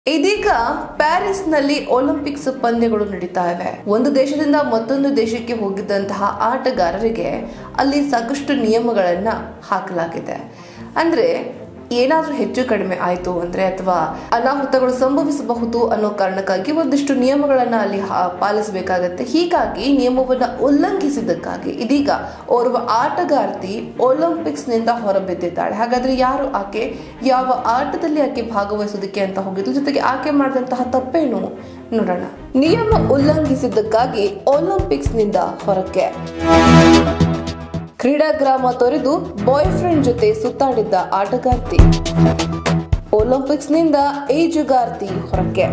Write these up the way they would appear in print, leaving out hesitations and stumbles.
ಇದೀಗ ಪ್ಯಾರಿಸ್ನಲ್ಲಿ ಒಲಿಂಪಿಕ್ಸ್ ಪಂದ್ಯಗಳು ನಡೀತಾ ಇವೆ. ಒಂದು ದೇಶದಿಂದ ಮತ್ತೊಂದು ದೇಶಕ್ಕೆ ಹೋಗಿದ್ದಂತಹ ಆಟಗಾರರಿಗೆ ಅಲ್ಲಿ ಸಾಕಷ್ಟು ನಿಯಮಗಳನ್ನ ಹಾಕಲಾಗಿದೆ. ಅಂದ್ರೆ ಏನಾದ್ರೂ ಹೆಚ್ಚು ಕಡಿಮೆ ಆಯ್ತು ಅಂದ್ರೆ ಅಥವಾ ಅನಾಹುತಗಳು ಸಂಭವಿಸಬಹುದು ಅನ್ನೋ ಕಾರಣಕ್ಕಾಗಿ ಒಂದಿಷ್ಟು ನಿಯಮಗಳನ್ನ ಅಲ್ಲಿ ಪಾಲಿಸಬೇಕಾಗತ್ತೆ. ಹೀಗಾಗಿ ನಿಯಮವನ್ನ ಉಲ್ಲಂಘಿಸಿದ್ದಕ್ಕಾಗಿ ಇದೀಗ ಓರ್ವ ಆಟಗಾರ್ತಿ ಒಲಿಂಪಿಕ್ಸ್ ನಿಂದ ಹೊರಬಿದ್ದಿದ್ದಾಳೆ. ಹಾಗಾದ್ರೆ ಯಾರು ಆಕೆ, ಯಾವ ಆಟದಲ್ಲಿ ಆಕೆ ಭಾಗವಹಿಸೋದಕ್ಕೆ ಅಂತ ಹೋಗಿದ್ಲು, ಜೊತೆಗೆ ಆಕೆ ಮಾಡಿದಂತಹ ತಪ್ಪೇನು ನೋಡೋಣ. ನಿಯಮ ಉಲ್ಲಂಘಿಸಿದ್ದಕ್ಕಾಗಿ ಒಲಿಂಪಿಕ್ಸ್ ನಿಂದ ಹೊರಕ್ಕೆ. ಕ್ರೀಡಾಗ್ರಾಮ ತೊರೆದು ಬಾಯ್ ಫ್ರೆಂಡ್ ಜೊತೆ ಸುತ್ತಾಡಿದ್ದ ಆಟಗಾರ್ತಿ. ಒಲಿಂಪಿಕ್ಸ್ ನಿಂದ ಈಜುಗಾರ್ತಿ ಹೊರಕ್ಕೆ.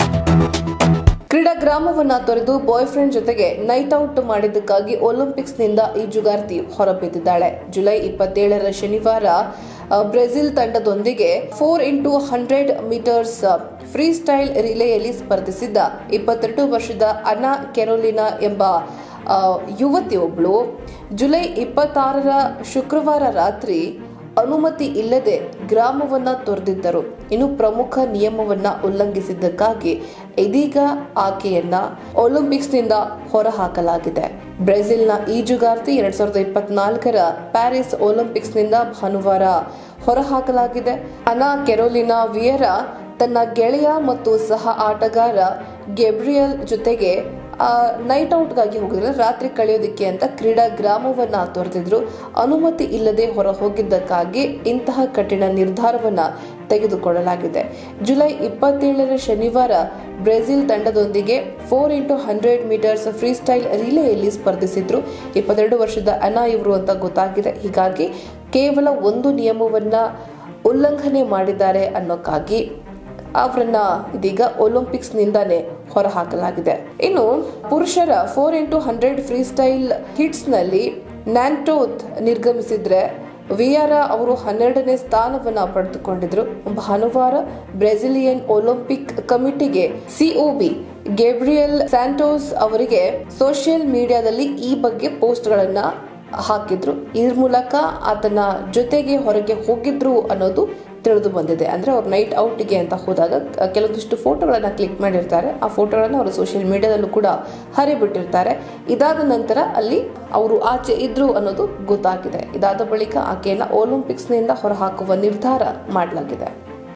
ಕ್ರೀಡಾಗ್ರಾಮವನ್ನ ತೊರೆದು ಬಾಯ್ ಫ್ರೆಂಡ್ ಜೊತೆಗೆ ನೈಟ್ ಔಟ್ ಮಾಡಿದ್ದಕ್ಕಾಗಿ ಒಲಿಂಪಿಕ್ಸ್ ನಿಂದ ಈಜುಗಾರ್ತಿ ಹೊರಬಿದ್ದಿದ್ದಾಳೆ. ಜುಲೈ 27 ಶನಿವಾರ ಬ್ರೆಜಿಲ್ ತಂಡದೊಂದಿಗೆ 4x100 ಮೀಟರ್ಸ್ ಫ್ರೀ ಸ್ಟೈಲ್ ರಿಲೇಯಲ್ಲಿ ಸ್ಪರ್ಧಿಸಿದ್ದ 22 ವರ್ಷದ ಅನಾ ಕೆರೋಲಿನಾ ಎಂಬ ಯುವತಿಯೊಬ್ಬಳು ಜುಲೈ 26 ಶುಕ್ರವಾರ ರಾತ್ರಿ ಅನುಮತಿ ಇಲ್ಲದೆ ಗ್ರಾಮವನ್ನ ತೊರೆದಿದ್ದರು. ಇನ್ನು ಪ್ರಮುಖ ನಿಯಮವನ್ನ ಉಲ್ಲಂಘಿಸಿದ್ದಕ್ಕಾಗಿ ಇದೀಗ ಆಕೆಯನ್ನ ಒಲಿಂಪಿಕ್ಸ್ ನಿಂದ ಹೊರಹಾಕಲಾಗಿದೆ. ಬ್ರೆಜಿಲ್ನ ಈಜುಗಾರ್ತಿ 2024 ಪ್ಯಾರಿಸ್ ಒಲಿಂಪಿಕ್ಸ್ ನಿಂದ ಭಾನುವಾರ ಹೊರಹಾಕಲಾಗಿದೆ. ಅನಾ ಕೆರೋಲಿನಾ ವಿಯೆರಾ ತನ್ನ ಗೆಳೆಯ ಮತ್ತು ಸಹ ಆಟಗಾರ ಗೇಬ್ರಿಯಲ್ ಜೊತೆಗೆ ನೈಟ್ ಔಟ್ಗಾಗಿ ಹೋಗಿದ್ರು. ರಾತ್ರಿ ಕಳೆಯೋದಿಕ್ಕೆ ಅಂತ ಕ್ರೀಡಾಗ್ರಾಮವನ್ನ ತೊರೆದಿದ್ರು. ಅನುಮತಿ ಇಲ್ಲದೆ ಹೊರ ಹೋಗಿದ್ದಕ್ಕಾಗಿ ಇಂತಹ ಕಠಿಣ ನಿರ್ಧಾರವನ್ನ ತೆಗೆದುಕೊಳ್ಳಲಾಗಿದೆ. ಜುಲೈ 27 ಶನಿವಾರ ಬ್ರೆಜಿಲ್ ತಂಡದೊಂದಿಗೆ 4x100 ಮೀಟರ್ಸ್ ಫ್ರೀ ಸ್ಟೈಲ್ ರಿಲೇಯಲ್ಲಿ ಸ್ಪರ್ಧಿಸಿದ್ರು. 22 ವರ್ಷದ ಅನಾ ಇವರು ಅಂತ ಗೊತ್ತಾಗಿದೆ. ಹೀಗಾಗಿ ಕೇವಲ ಒಂದು ನಿಯಮವನ್ನ ಉಲ್ಲಂಘನೆ ಮಾಡಿದ್ದಾರೆ ಅನ್ನೋಕ್ಕಾಗಿ ಅವರನ್ನ ಇದೀಗ ಒಲಿಂಪಿಕ್ಸ್ ನಿಂದಾನೇ ಹೊರಹಾಕಲಾಗಿದೆ. ಇನ್ನು ಪುರುಷರ 4x100 ಫ್ರೀ ಸ್ಟೈಲ್ ಹಿಟ್ಸ್ ನಲ್ಲಿ ನ್ಯಾಂಟೋತ್ ನಿರ್ಗಮಿಸಿದ್ರೆ ವಿಯೆರಾ ಅವರು 12ನೇ ಸ್ಥಾನವನ್ನ ಪಡೆದುಕೊಂಡಿದ್ರು. ಭಾನುವಾರ ಬ್ರೆಜಿಲಿಯನ್ ಒಲಿಂಪಿಕ್ ಕಮಿಟಿಗೆ ಸಿಒಬಿ ಗೇಬ್ರಿಯಲ್ ಸ್ಯಾಂಟೋಸ್ ಅವರಿಗೆ ಸೋಷಿಯಲ್ ಮೀಡಿಯಾದಲ್ಲಿ ಈ ಬಗ್ಗೆ ಪೋಸ್ಟ್ಗಳನ್ನ ಹಾಕಿದ್ರು. ಇದ್ರ ಮೂಲಕ ಆತನ ಜೊತೆಗೆ ಹೊರಗೆ ಹೋಗಿದ್ರು ಅನ್ನೋದು ತಿಳಿದು ಬಂದಿದೆ. ಅಂದ್ರೆ ಅವ್ರು ನೈಟ್ ಔಟ್ಗೆ ಅಂತ ಹೋದಾಗ ಕೆಲವೊಂದಿಷ್ಟು ಫೋಟೋಗಳನ್ನ ಕ್ಲಿಕ್ ಮಾಡಿರ್ತಾರೆ. ಆ ಫೋಟೋಗಳನ್ನ ಅವರು ಸೋಷಿಯಲ್ ಮೀಡಿಯಾದಲ್ಲೂ ಕೂಡ ಹರಿಬಿಟ್ಟಿರ್ತಾರೆ. ಇದಾದ ನಂತರ ಅಲ್ಲಿ ಅವರು ಆಚೆ ಇದ್ರು ಅನ್ನೋದು ಗೊತ್ತಾಗಿದೆ. ಇದಾದ ಬಳಿಕ ಆಕೆಯನ್ನ ಒಲಿಂಪಿಕ್ಸ್ ನಿಂದ ಹೊರಹಾಕುವ ನಿರ್ಧಾರ ಮಾಡಲಾಗಿದೆ.